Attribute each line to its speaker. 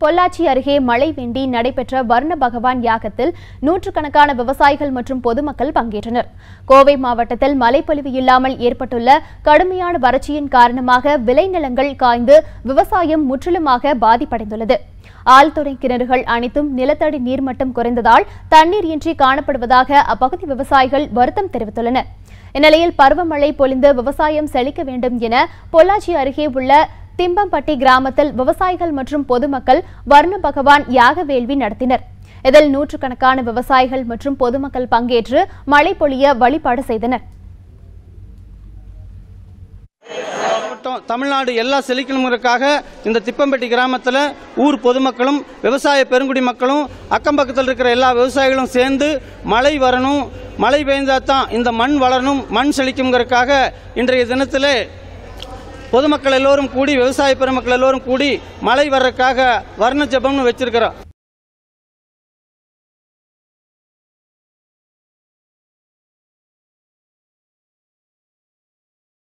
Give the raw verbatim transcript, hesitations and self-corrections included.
Speaker 1: பொள்ளாச்சி அருகே மழை வேண்டி நடைபெற்ற வர்ண பகவான் யாகத்தில் நூற்றுக்கணக்கான விவசாயிகள் மற்றும் பொதுமக்கள் பங்கேற்றனர். கோவை மாவட்டத்தில் மழைப்பொழிவு இல்லாமல் ஏற்பட்டுள்ள கடுமையான வறட்சியின் காரணமாக விளைநிலங்கள் காய்ந்து விவசாயம் முற்றிலுமாக பாதிப்படைந்துள்ளது. ஆழ்துளை கிணறுகள் அனைத்தும் நிலத்தடி நீர்மட்டம் குறைந்ததால் தண்ணீர் இன்றி காணப்படுவதாக அப்பகுதி விவசாயிகள் வருத்தம் தெரிவித்துள்ளனர். இந்நிலையில் பருவமழை பொழிந்து விவசாயம் செழிக்க வேண்டும் என பொள்ளாச்சி அருகே உள்ள திம்பம்பட்டி கிராமத்தில் விவசாயிகள் மற்றும் பொதுமக்கள் வர்ண பகவான் யாக வேள்வி நடத்தினர். இதில் நூற்றுக்கணக்கான விவசாயிகள் மற்றும் பொதுமக்கள் பங்கேற்று மழை பொழிய வழிபாடு செய்தனர்.
Speaker 2: தமிழ்நாடு எல்லா செழிக்கணுங்கிறதுக்காக இந்த திப்பம்பட்டி கிராமத்தில் ஊர் பொதுமக்களும் விவசாய பெருங்குடி மக்களும் அக்கம் பக்கத்தில் இருக்கிற எல்லா விவசாயிகளும் சேர்ந்து மழை வரணும், மழை பெய்ந்தாதான் இந்த மண் வளரணும், மண் செழிக்குங்கிறதுக்காக இன்றைய தினத்தில் பொதுமக்கள் எல்லோரும் கூடி விவசாய பெருமக்கள் எல்லோரும் கூடி மழை வர்றதுக்காக வர்ண ஜபம்னு வச்சிருக்கிறோம்.